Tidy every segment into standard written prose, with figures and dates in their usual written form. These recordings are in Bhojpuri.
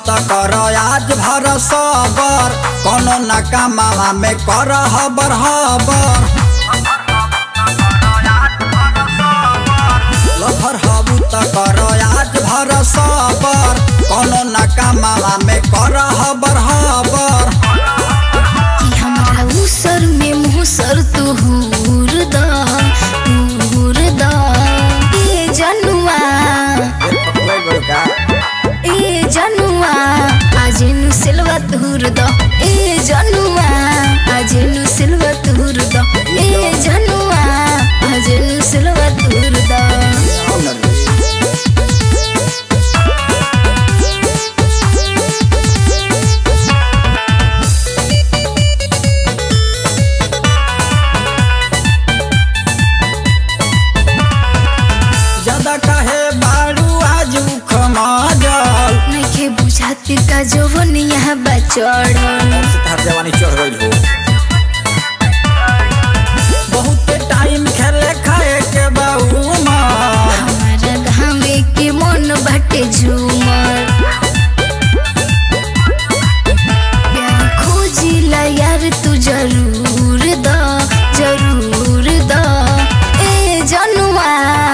त कर आज भर सबर, कोनो न कामा में कर हबर हबर। लफर हबू त कर आज भर सबर, कोनो न कामा में कर हबर हबर। कि हमरा उसर में मुसर तू हुर दा ए जनुआ ए जनुआ आज नु सिलवा तुर द ए जनुआ आज नु सिलवा तुर द ए जनुआ आज नु सिलवा तुर द। का जवन यहाँ बचड़ जवानी चढ़ गई हो, बहुत टाइम खेले खाए के बाऊ हमारा घामे के मन बाटे झूमर। प्यार खोजिला यार तू जरूर द ए जनुआ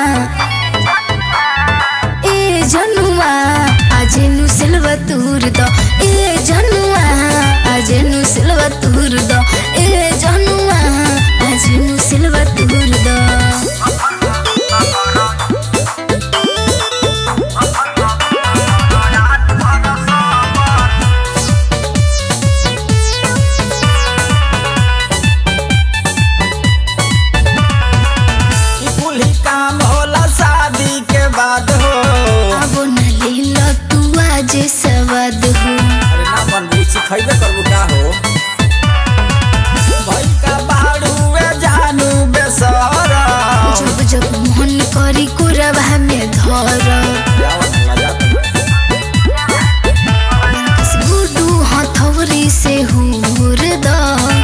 ए जनुआ आज नु सिलवा तुर द ए जनुआ आज नु सिलवा तुर द ए जनुआ आज नु सिलवा तुर द। काम होला शादी के बाद हो, अब न लीला तू आज सवाद हो। अरे ना मन भी सिखाइबे करबू का हो, भाई का बाड़ूए जानू बेसरा जब जब मन करी कुरबा में धर गुडू हथौरी से हुर द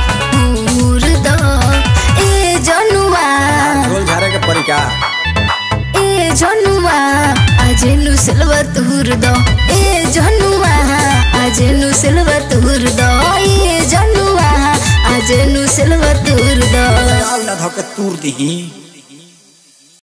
ए जनुआ झोल झारे के परी का ए जनुआ आज नु सिलवा तुर द ए जनुआ आज नु सिलवा तुर द ए जनुआ आज नु सिलवा तुर द। ना धके तूर दही।